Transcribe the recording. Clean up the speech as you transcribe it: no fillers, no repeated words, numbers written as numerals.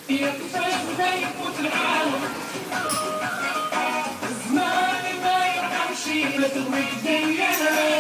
يكفيك ما يفوت العالم زماني ما يرحمش لا تغويك ديانا